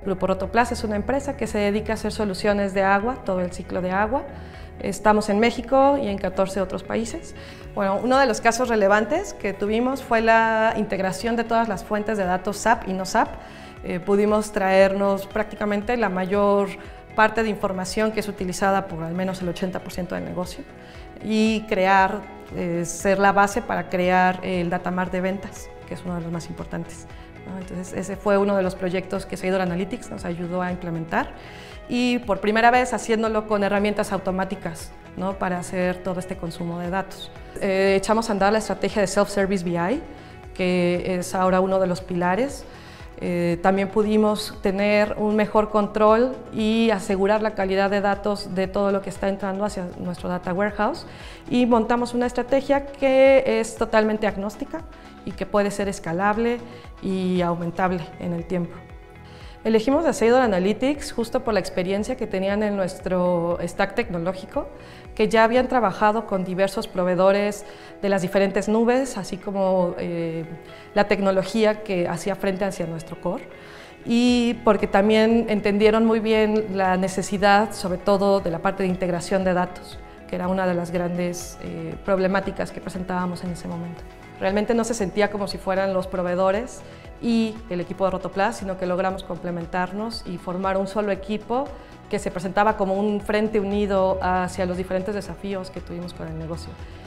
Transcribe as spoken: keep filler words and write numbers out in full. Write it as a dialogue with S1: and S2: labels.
S1: Grupo Rotoplas es una empresa que se dedica a hacer soluciones de agua, todo el ciclo de agua. Estamos en México y en catorce otros países. Bueno, uno de los casos relevantes que tuvimos fue la integración de todas las fuentes de datos S A P y no S A P. Eh, pudimos traernos prácticamente la mayor parte de información que es utilizada por al menos el ochenta por ciento del negocio y crear, eh, ser la base para crear el Data Mart de ventas, que es uno de los más importantes, ¿no? Entonces, ese fue uno de los proyectos que Seidor Analytics nos ayudó a implementar y por primera vez haciéndolo con herramientas automáticas, ¿no? Para hacer todo este consumo de datos. Eh, echamos a andar la estrategia de Self-Service B I, que es ahora uno de los pilares. Eh, también pudimos tener un mejor control y asegurar la calidad de datos de todo lo que está entrando hacia nuestro Data Warehouse y montamos una estrategia que es totalmente agnóstica y que puede ser escalable y aumentable en el tiempo. Elegimos a Seidor Analytics justo por la experiencia que tenían en nuestro stack tecnológico, que ya habían trabajado con diversos proveedores de las diferentes nubes, así como eh, la tecnología que hacía frente hacia nuestro core, y porque también entendieron muy bien la necesidad, sobre todo de la parte de integración de datos, que era una de las grandes eh, problemáticas que presentábamos en ese momento. Realmente no se sentía como si fueran los proveedores y el equipo de Rotoplas, sino que logramos complementarnos y formar un solo equipo que se presentaba como un frente unido hacia los diferentes desafíos que tuvimos con el negocio.